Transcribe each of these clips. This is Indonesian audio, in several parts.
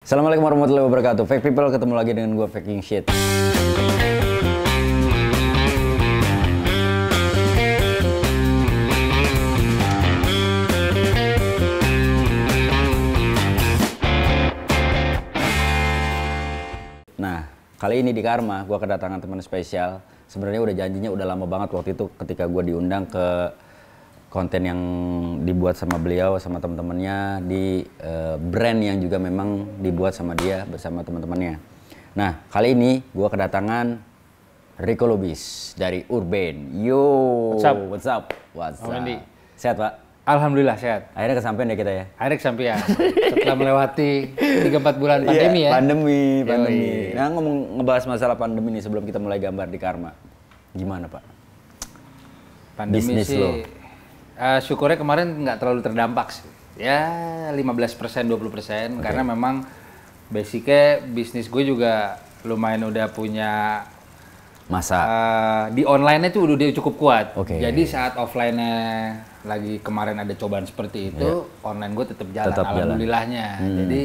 Assalamualaikum warahmatullahi wabarakatuh. Fake people, ketemu lagi dengan gue Faking Shit. Nah, kali ini di Karma gue kedatangan teman spesial. Sebenarnya udah janjinya udah lama banget waktu itu ketika gue diundang ke konten yang dibuat sama beliau sama teman-temannya di brand yang juga memang dibuat sama dia bersama teman-temannya. Nah, kali ini gue kedatangan Rico Lubis dari Urban. Yo, what's up? Sehat, Pak? Alhamdulillah sehat. Akhirnya kesampean ya kita ya? Akhirnya kesampean. Setelah melewati 3-4 bulan pandemi ya? Pandemi. Nah, ngebahas masalah pandemi nih sebelum kita mulai gambar di Karma. Gimana, Pak? Pandemi Bisnis sih, lo? syukurnya kemarin nggak terlalu terdampak sih. Ya 15%, 20%. Karena memang basicnya bisnis gue juga lumayan udah punya Masa? di online-nya tuh udah cukup kuat. Jadi saat offline-nya lagi kemarin ada cobaan seperti itu, online gue tetap jalan. Alhamdulillahnya. Jadi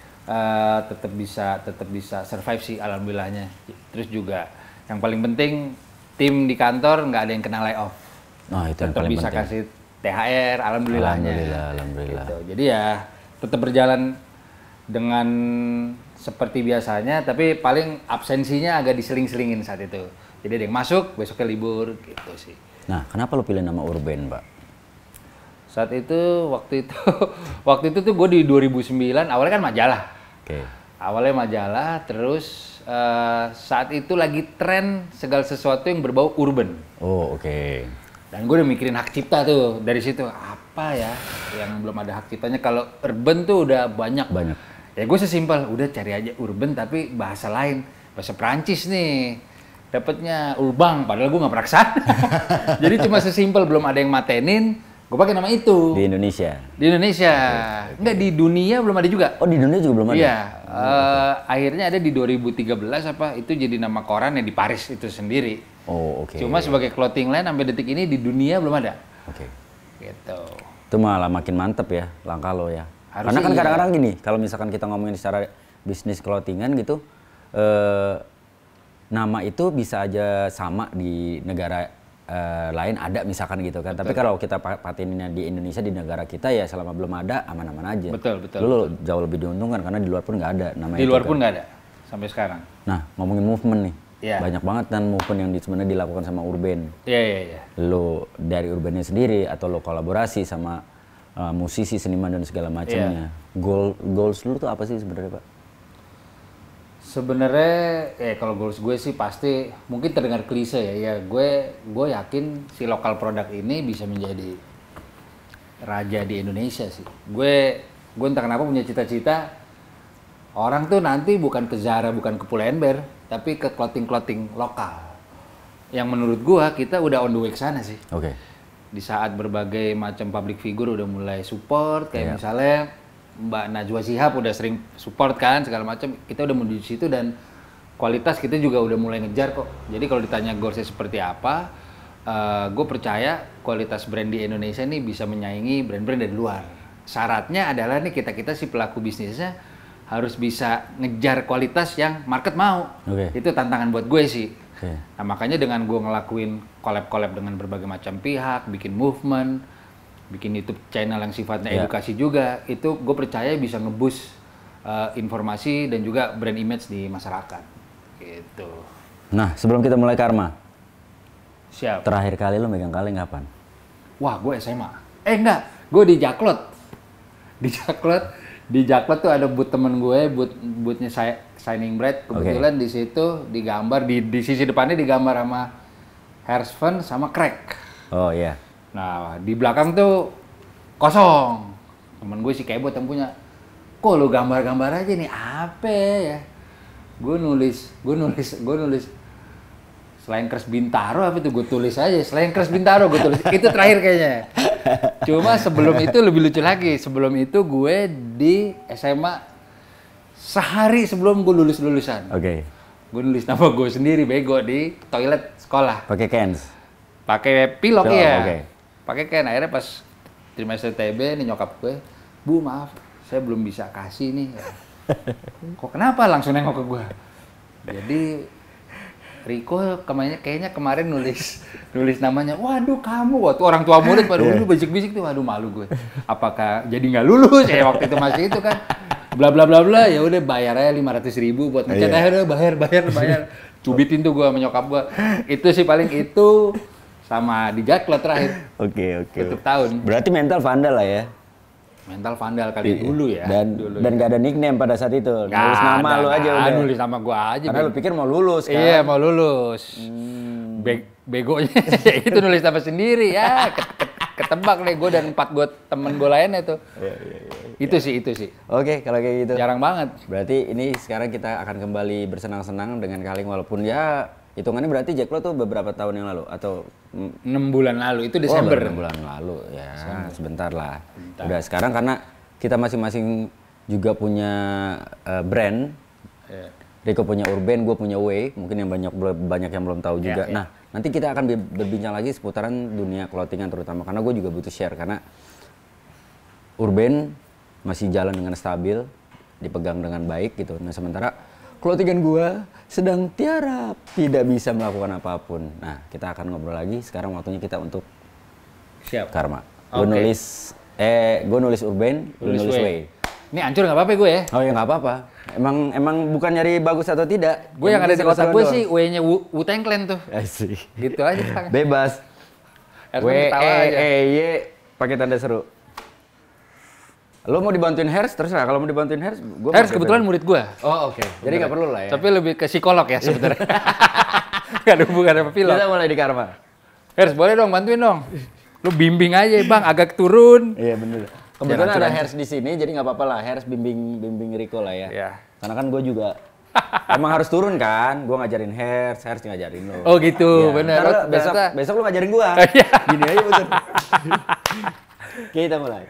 tetap bisa survive sih alhamdulillahnya. Terus juga yang paling penting tim di kantor nggak ada yang kena layoff. Nah, itu yang tetap paling bisa penting. kasih THR, alhamdulillahnya. Alhamdulillah. Gitu. Jadi ya tetap berjalan dengan seperti biasanya, tapi paling absensinya agak diseling-selingin saat itu. Jadi ada yang masuk, besoknya libur, gitu sih. Nah, kenapa lo pilih nama Urban, Pak? Saat itu, waktu itu tuh gue di 2009, awalnya kan majalah. Awalnya majalah, terus saat itu lagi tren segala sesuatu yang berbau urban. Dan gue udah mikirin hak cipta tuh, dari situ, apa ya yang belum ada hak ciptanya, kalau urban tuh udah banyak. Ya gue sesimpel, udah cari aja urban tapi bahasa lain, bahasa Perancis nih. Dapatnya urbang, padahal gue nggak pernah kesana. Jadi cuma sesimpel, belum ada yang matenin, gue pakai nama itu. Di Indonesia? Di Indonesia. Enggak, di dunia belum ada juga. Oh, di dunia juga belum ada? Iya. Akhirnya ada di 2013 apa, itu jadi nama koran yang di Paris itu sendiri. Cuma sebagai clothing line sampai detik ini di dunia belum ada. Gitu. Itu malah makin mantep ya langkah lo ya. Harusnya karena kan kadang-kadang gini, kalau misalkan kita ngomongin secara bisnis clothingan gitu, nama itu bisa aja sama di negara lain ada misalkan gitu kan. Betul. Tapi kalau kita pateninnya di Indonesia, di negara kita ya selama belum ada aman-aman aja. Betul. Lo jauh lebih diuntungkan karena di luar pun nggak ada namanya. Di luar itu pun kan. nggak ada sampai sekarang. Nah, ngomongin movement nih. Banyak banget kan movement yang sebenarnya dilakukan sama Urban. Iya. Lo dari Urbannya sendiri atau lo kolaborasi sama musisi, seniman dan segala macamnya. Goals lu tuh apa sih sebenarnya, Pak? Sebenarnya kalau goals gue sih pasti mungkin terdengar klise ya. Gue yakin si lokal produk ini bisa menjadi raja di Indonesia sih. Gue entah kenapa punya cita-cita orang tuh nanti bukan ke Zara, bukan ke Pull&Bear, tapi ke clothing lokal. Yang menurut gue kita udah on the way ke sana sih. Di saat berbagai macam public figure udah mulai support, kayak misalnya Mbak Najwa Shihab udah sering support kan segala macam, kita udah menuju situ dan kualitas kita juga udah mulai ngejar kok. Jadi kalau ditanya goalsnya seperti apa, gue percaya kualitas brand di Indonesia ini bisa menyaingi brand-brand dari luar. Syaratnya adalah nih kita si pelaku bisnisnya harus bisa ngejar kualitas yang market mau. Itu tantangan buat gue sih. Nah makanya dengan gue ngelakuin collab dengan berbagai macam pihak, bikin movement, bikin YouTube channel yang sifatnya edukasi juga, itu gue percaya bisa nge-boost informasi dan juga brand image di masyarakat. Gitu. Nah, sebelum kita mulai Karma, siap. Terakhir kali lo megang kaleng kapan? Wah, gue SMA. Enggak, gue di Jaklot. Di Jaklot tuh ada booth temen gue, boothnya Shining Bright. Kebetulan di situ digambar, di sisi depannya digambar sama Hairspan sama Crack. Nah, di belakang tuh kosong. Temen gue si Kebot yang punya. Kok lu gambar-gambar aja nih, apa ya? Gue nulis Slankers Bintaro apa itu, gue tulis aja Slankers Bintaro, gue tulis. Itu terakhir kayaknya. Cuma sebelum itu lebih lucu lagi. Sebelum itu gue di SMA sehari sebelum gue lulusan. Gue nulis nama gue sendiri bego di toilet sekolah. Pakai cans? Pakai pilok ya. Pakai kan, akhirnya pas trimester TB nih nyokap gue, Bu maaf, saya belum bisa kasih nih. Kok kenapa langsung nengok ke gua? Jadi Riko kayaknya kemarin nulis namanya. Waduh kamu, waktu orang tua murid pada dulu bisik-bisik tuh, waduh malu gue. Apakah jadi nggak lulus ya waktu itu masih itu kan? Bla bla bla bla, ya udah bayar aja 500.000 buat ngecat, akhirnya bayar. Cubitin tuh gua menyokap gua. Itu sih paling itu sama di Jaklot terakhir. Oke. Tutup tahun. Berarti mental vandal lah ya. Mental vandal kali dulu ya. Dan gak ada nickname pada saat itu. Nulis nama lu aja udah. Nulis nama gua aja. Karena lu pikir mau lulus kan? Iya, mau lulus. Begonya itu nulis nama sendiri ya. Ketebak deh gue dan 4 temen gue lainnya tuh. Iya. Itu sih. Oke, kalau kayak gitu. Jarang banget. Berarti ini sekarang kita akan kembali bersenang-senang dengan Kaleng, walaupun ya hitungannya berarti Jaklot tuh beberapa tahun yang lalu atau 6 bulan lalu, itu Desember. 6 bulan lalu ya, sebentar lah. Udah sekarang karena kita masing-masing juga punya brand. Riko punya Urban, gue punya Way, mungkin yang banyak yang belum tahu juga. Nah, nanti kita akan berbincang lagi seputaran dunia clothingan terutama, karena gue juga butuh share, karena Urban masih jalan dengan stabil, dipegang dengan baik gitu. Nah, sementara clothingan gue sedang tiarap, tidak bisa melakukan apapun. Nah, kita akan ngobrol lagi. Sekarang waktunya kita untuk Karma. Gue nulis Urban, lu nulis Way. Ini hancur nggak apa-apa gue ya? Oh ya nggak apa-apa. Emang bukan nyari bagus atau tidak. Gue yang ada di otak gue sih W-nya Wu-Tang Clan tuh. Asik. Gitu aja. Bebas. W-E-E-Y pakai tanda seru. Lo mau dibantuin Hers, terserah. Kalau mau dibantuin Hers, gue Hers kebetulan murid gue. Oh oke. Jadi nggak perlu lah ya. Tapi lebih ke psikolog ya sebenarnya. Gak ada hubungan sama pilot. Kita mulai di Karma. Hers boleh dong, bantuin dong. Lu bimbing aja bang, agak turun. Iya bener. Kebetulan ada Hers di sini, jadi nggak apa-apa lah. Hers bimbing Riko lah ya. Iya. Karena kan gue juga emang harus turun kan. Gue ngajarin Hers ngajarin lo. Oh gitu, ya. Bener. Besok lu ngajarin gue. Gini aja bener. Oke, kita mulai.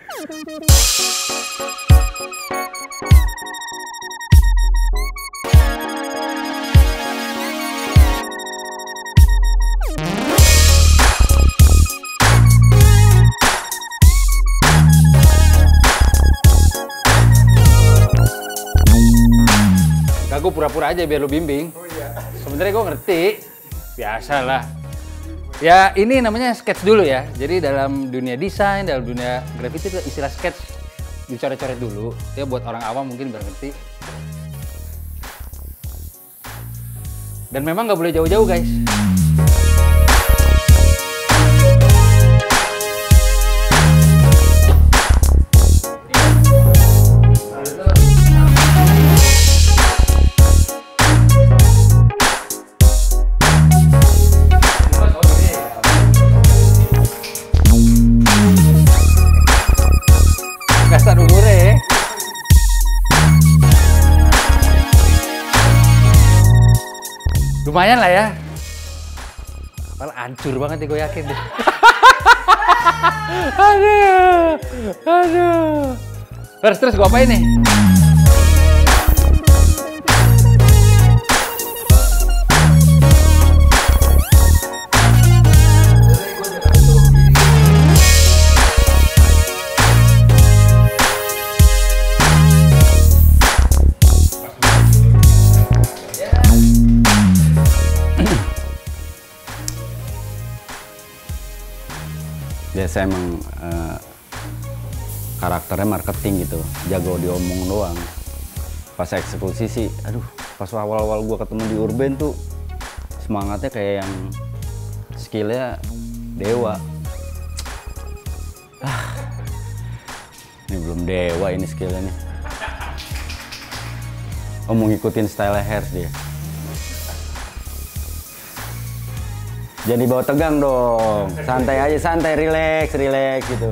Gue pura-pura aja biar lu bimbing. Oh iya. Sebenarnya gue ngerti. Biasalah. Ya ini namanya sketch dulu ya. Jadi dalam dunia desain, dalam dunia grafiti itu istilah sketch dicoret-coret dulu. Ya buat orang awam mungkin biar ngerti. Dan memang nggak boleh jauh-jauh guys. Lumayan lah ya. Malah hancur banget nih gue yakin deh. Aduh. Terus gue apain nih? Biasa emang karakternya marketing gitu, jago diomong doang. Pas eksekusi sih, aduh, pas awal-awal gue ketemu di Urban tuh semangatnya kayak yang skillnya dewa. Ini belum dewa ini skillnya nih. Oh mau ngikutin style Hers dia. Jangan dibawa tegang dong, santai aja, santai, relax gitu.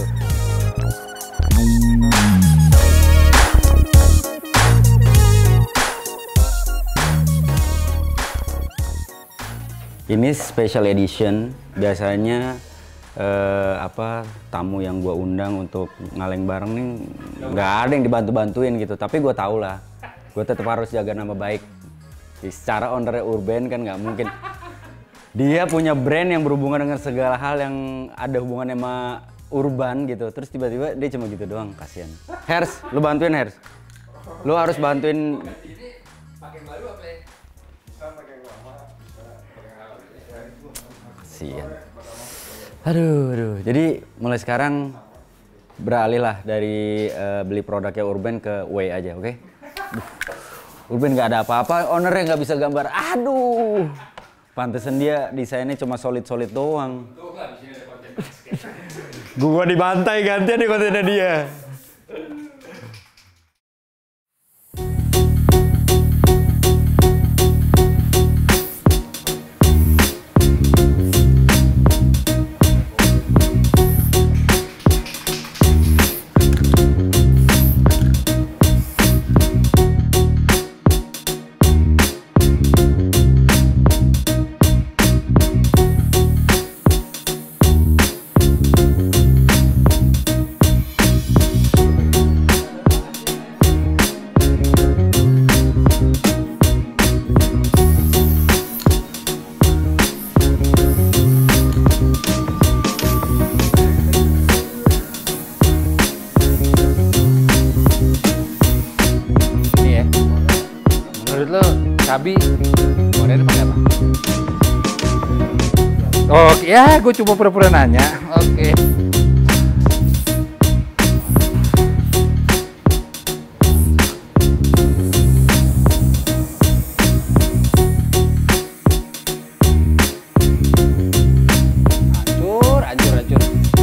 Ini special edition, biasanya tamu yang gue undang untuk ngaleng bareng nih nggak ada yang dibantu-bantuin gitu. Tapi gue tau lah, gue tetap harus jaga nama baik. Secara owner Urban kan nggak mungkin. Dia punya brand yang berhubungan dengan segala hal yang ada hubungannya sama urban gitu. Terus tiba-tiba dia cuma gitu doang, kasihan. Hers, lu bantuin Hers. Lu harus bantuin. Ini pakai baru apa ya? Sian. Aduh. Jadi mulai sekarang beralihlah dari beli produknya Urban ke Way aja, oke? Urban nggak ada apa-apa, ownernya nggak bisa gambar. Aduh. Pantesan dia desainnya cuma solid-solid doang. Gua dibantai gantian di kontennya dia. Cabi, modelnya pakai apa? Oh ya, gue cuma pura-pura nanya. Oke. Hancur.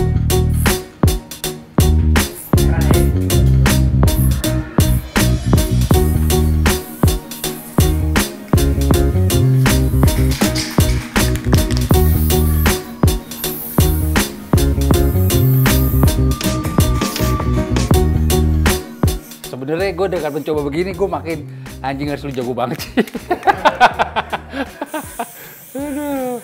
Sebenarnya gue dengan mencoba begini, gue makin anjing harus lu jago banget sih. Aduh.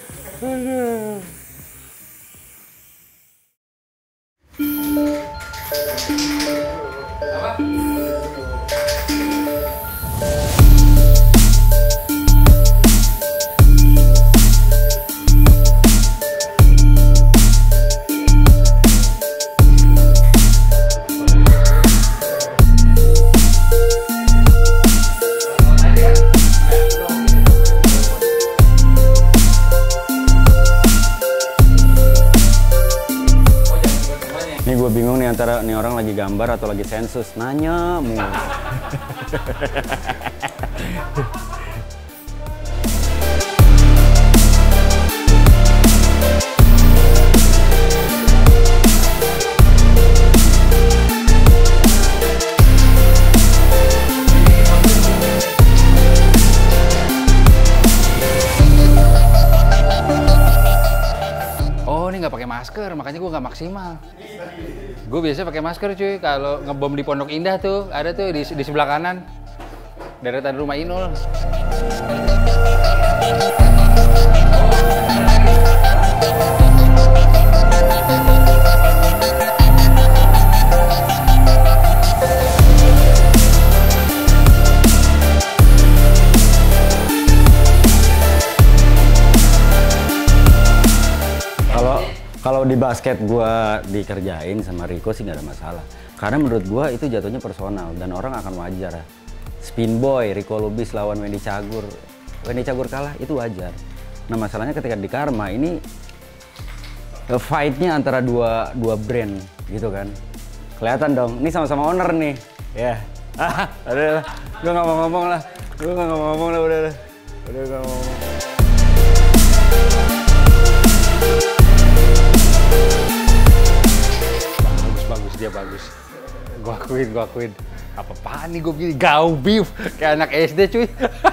Nih gue bingung nih antara nih orang lagi gambar atau lagi sensus. Nanya mulu. Oh, ini nggak pakai masker, makanya gue nggak maksimal. Gue biasa pakai masker cuy, kalau ngebom di Pondok Indah tuh, ada tuh di sebelah kanan, deretan rumah Inul. Kalau di basket gua dikerjain sama Rico sih nggak ada masalah. Karena menurut gua itu jatuhnya personal dan orang akan wajar. Spin Boy, Rico Lubis lawan Wendy Cagur. Wendy Cagur kalah itu wajar. Nah masalahnya ketika di Karma ini fight-nya antara dua brand gitu kan. Kelihatan dong, ini sama-sama owner nih. Ya. Udah lah. Gua nggak mau ngomong lah. Udah nggak mau ngomong. Bagus, dia bagus. Gua akuin. Apa-apaan nih gue begini, gau beef kayak anak SD cuy.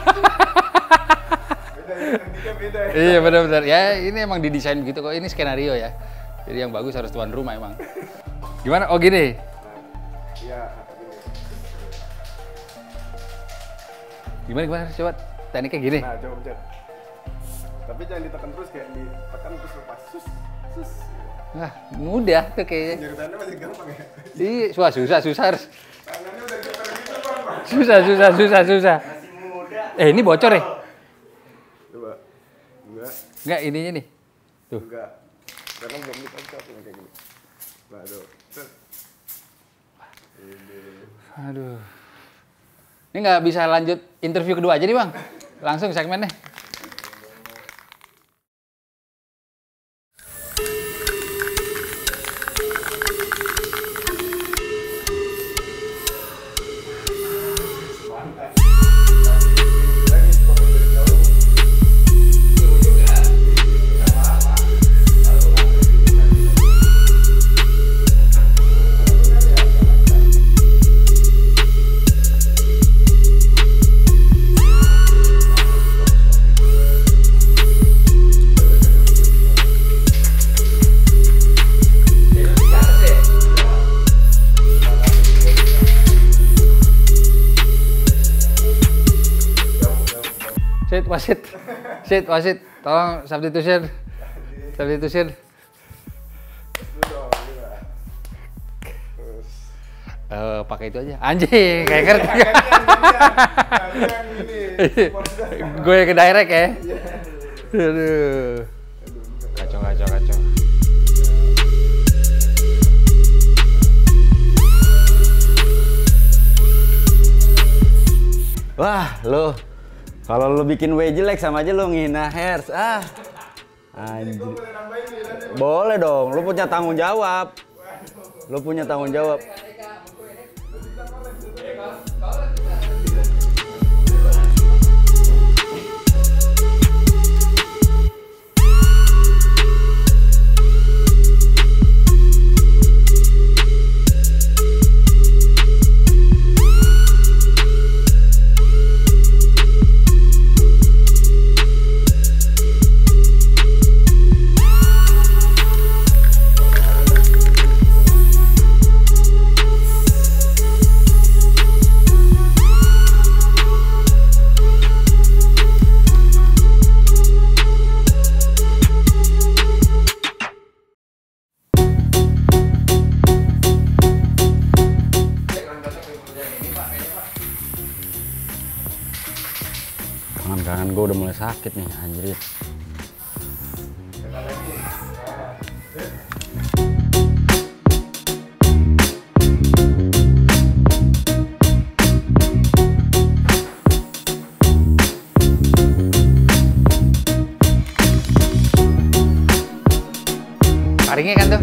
Beda. Iya benar-benar. Ya ini emang didesain gitu kok. Ini skenario ya. Jadi yang bagus harus tuan rumah emang. Gimana? Oh gini. Iya. Gimana? Coba tekniknya gini. Nah coba pencet. Tapi jangan ditekan terus, kayak ditekan terus lepas. Sus. Nah, mudah tuh kayaknya. Nyeritannya masih gampang ya? Iya, susah harus. Tangannya udah getar gitu Bang. Susah. Masih muda. Ini bocor ya? Coba. Enggak, ininya nih. Tuh. Enggak. Karena belum ditancap yang kayak gini. Nah, tuh. Ini. Aduh. Ini nggak bisa lanjut interview kedua aja nih Bang. Langsung segmennya. Wasit, tolong substitution. Pakai itu aja. Anjing, kayak ngerti. Gue ke direct ya. Aduh. Kacau. Wah, lo kalau lo bikin W jelek sama aja lo ngina Hers. Anjir. Boleh dong, lo punya tanggung jawab. Tangan gue udah mulai sakit nih, anjir. Taringnya kan tuh.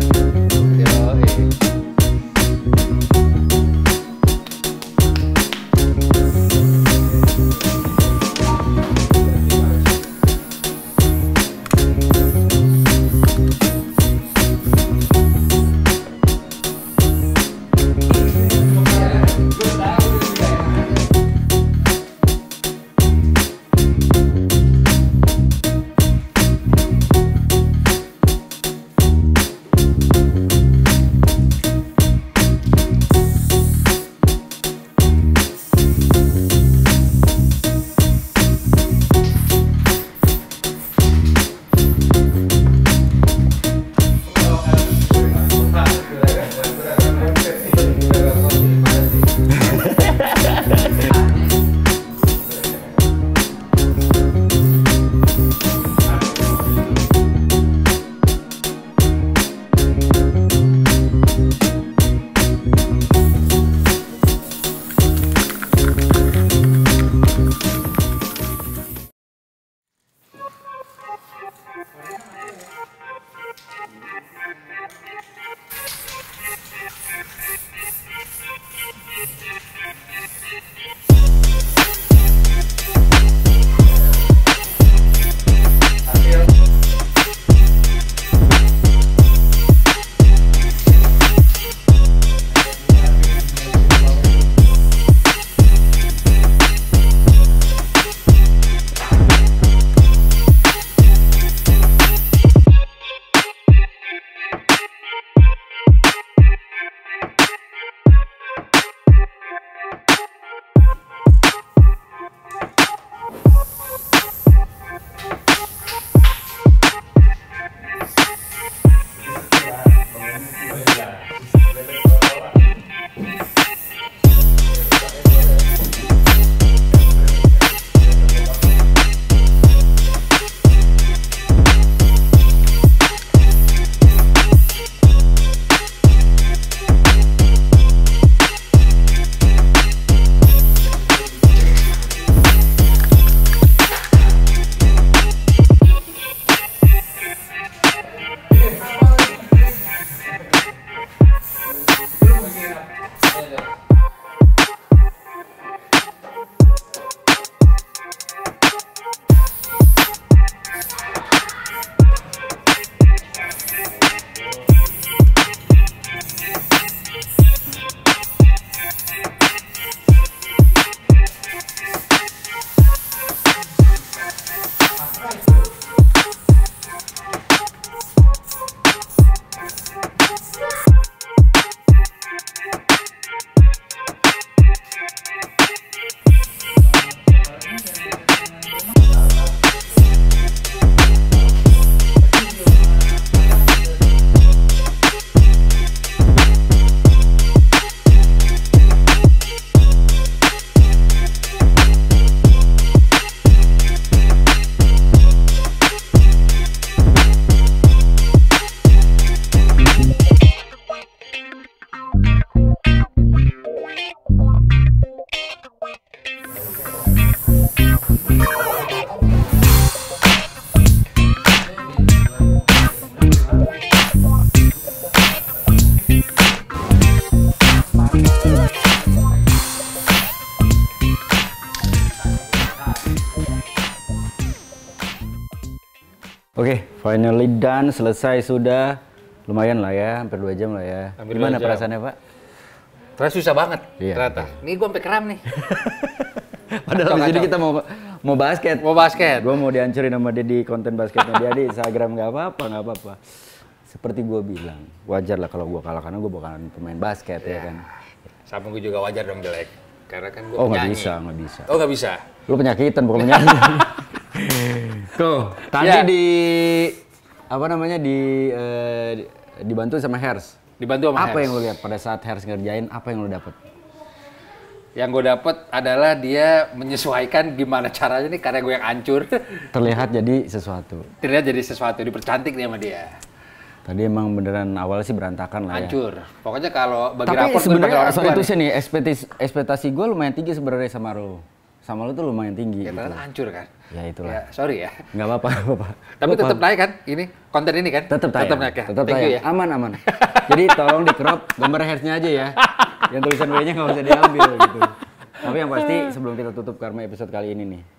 Oke, finally done, selesai sudah. Lumayan lah ya, hampir 2 jam lah ya. Hampir Gimana 2 jam. perasaannya, Pak? Terus susah banget Iya. ternyata. Nih gue sampai kram nih. Padahal di sini Kacau. kita mau basket. Mau basket. Gue mau dihancurin sama dia di konten basketnya dia di Instagram, nggak apa-apa. Seperti gue bilang, wajar lah kalau gue kalah karena gue bukan pemain basket ya kan. Sama gue juga wajar dong jelek. Karena kan gue Oh nggak penyanyi. bisa. Oh nggak bisa. Lu penyakitan bukan penyanyi. Tuh, tadi Ya. apa namanya dibantu sama Hers. Dibantu sama Apa Hers. yang lu lihat pada saat Hers ngerjain? Apa yang lu dapet? Yang gue dapet adalah dia menyesuaikan gimana caranya nih karena gue yang hancur. Terlihat jadi sesuatu. Terlihat jadi sesuatu, dipercantik nih sama dia. Tadi emang beneran awalnya sih berantakan lah ya. Hancur. Pokoknya kalau bagi Tapi rapor gue dipanggil sebenarnya orang soal tua itu nih. sih nih ekspektasi gue lumayan tinggi sebenarnya sama lu. Sama lu tuh lumayan tinggi Ya gitu. ternyata hancur kan. Ya itulah. Ya, sorry ya. Nggak apa-apa, nggak apa-apa. Tapi Gua tetap paham. naik kan ini konten ini kan? Tetap tayang. naik ya. Tetap Thank you tayang. ya. Aman. Jadi tolong di crop gambar hairsnya aja ya. Yang tulisan W-nya nggak usah diambil gitu. Tapi yang pasti sebelum kita tutup karma episode kali ini nih,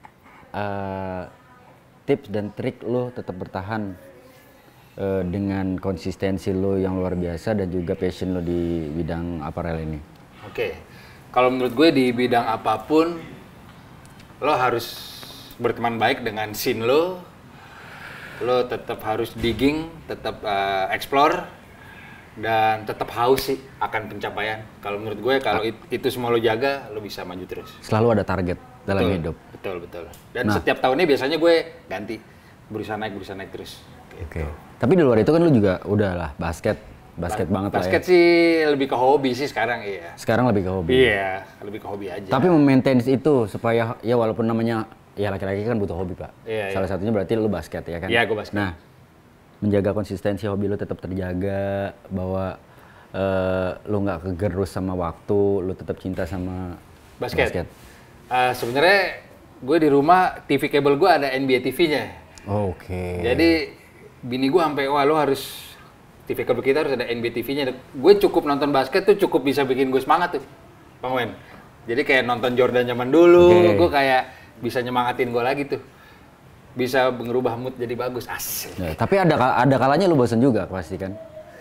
tips dan trik lo tetap bertahan dengan konsistensi lo yang luar biasa dan juga passion lo di bidang apparel ini. Oke. Kalau menurut gue di bidang apapun lo harus berteman baik dengan scene lo. Lo tetap harus digging, tetap explore dan tetap haus sih akan pencapaian. Kalau menurut gue kalau itu semua lo jaga, lo bisa maju terus. Selalu ada target dalam Betul, hidup. Betul. Dan setiap tahunnya biasanya gue ganti, berusaha naik terus. Oke. Tapi di luar itu kan lo juga udah lah basket banget lah ya. Basket sih lebih ke hobi sih sekarang, iya. Sekarang lebih ke hobi. Iya, lebih ke hobi aja. Tapi memaintain itu supaya ya walaupun namanya ya laki-laki kan butuh hobi, Pak. Iya, Salah satunya berarti lu basket ya kan? Iya, gua basket. Nah, menjaga konsistensi hobi lu tetap terjaga, bahwa lu nggak kegerus sama waktu, lu tetap cinta sama basket. Sebenarnya gue di rumah TV kabel gue ada NBA TV-nya. Oke. Jadi bini gue sampai wah lo harus TV kabel kita harus ada NBA TV-nya. Gue cukup nonton basket tuh cukup bisa bikin gue semangat tuh, Bang Wen. Jadi kayak nonton Jordan zaman dulu, gue kayak bisa nyemangatin gue lagi tuh. Bisa ngerubah mood jadi bagus, asik. Ya, tapi ada kalanya lu bosan juga pasti kan?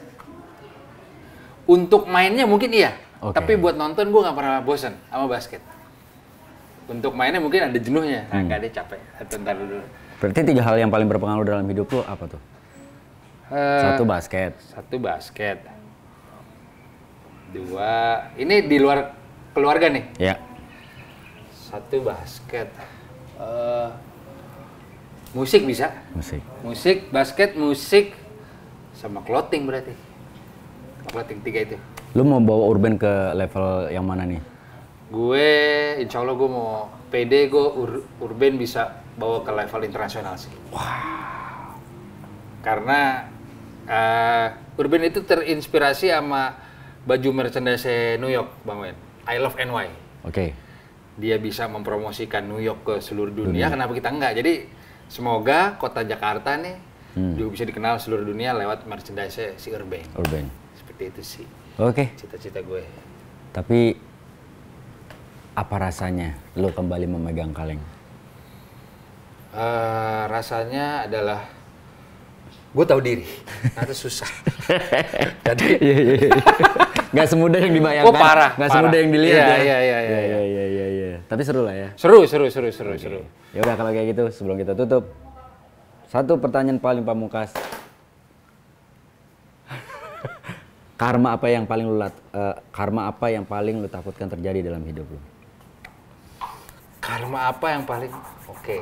Untuk mainnya mungkin iya, Oke. tapi buat nonton gue nggak pernah bosan sama basket. Untuk mainnya mungkin ada jenuhnya, nggak ada capek. Ntar dulu. Berarti 3 hal yang paling berpengaruh dalam hidup lu apa tuh? Satu basket. Satu basket. 2, ini di luar keluarga nih. Ya. 1 basket. Musik bisa. Musik. Basket, musik, sama clothing berarti. Clothing 3 itu. Lu mau bawa Urban ke level yang mana nih? Gue, insya Allah gue mau PD, gue Urban bisa bawa ke level internasional sih. Wow. Karena Urban itu terinspirasi sama baju merchandise New York, Bang Wen. I Love NY. Oke. Dia bisa mempromosikan New York ke seluruh dunia. Kenapa kita enggak? Jadi semoga kota Jakarta nih juga bisa dikenal seluruh dunia lewat merchandise si Urban. Seperti itu sih. Oke. Cita-cita gue. Tapi apa rasanya lo kembali memegang kaleng? Rasanya adalah gue tahu diri, ternyata susah. Jadi Nggak semudah yang dibayangkan. Oh, parah, Nggak parah. semudah yang dilihat ya. Iya. Tapi seru lah ya. Seru. Ya udah kalau kayak gitu sebelum kita tutup, satu pertanyaan paling pamungkas. Karma apa yang paling lu takutkan terjadi dalam hidup lu? Karma apa yang paling oke?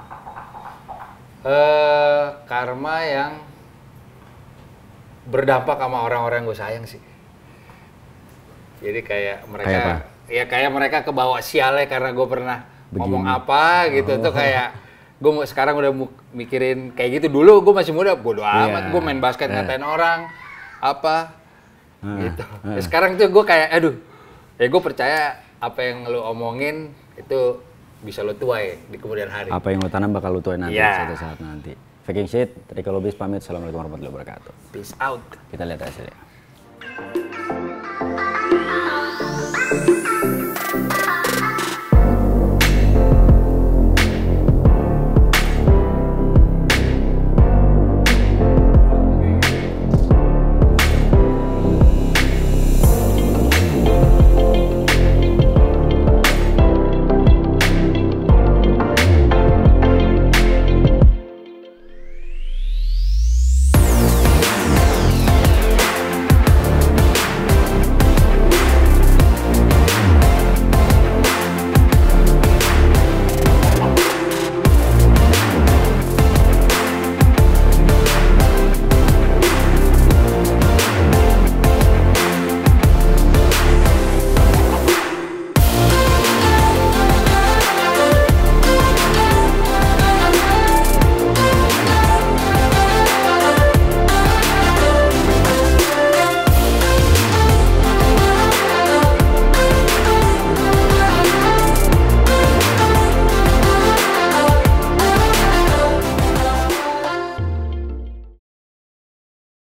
Karma yang berdampak sama orang-orang gue sayang sih. Jadi kayak mereka, Kayak apa? ya kayak mereka kebawa sialnya karena gue pernah ngomong Begini. apa gitu tuh kayak gue sekarang udah mikirin kayak gitu. Dulu gue masih muda, bodo amat, gue main basket ngatain orang apa gitu. Ya, sekarang tuh gue kayak aduh, ya gue percaya apa yang lo omongin itu bisa lo tuai di kemudian hari. Apa yang lu tanam bakal lu tuai nanti Iya. suatu saat nanti. Faking shit, Rico Lubis pamit. Assalamualaikum warahmatullahi wabarakatuh. Peace out. Kita lihat hasilnya.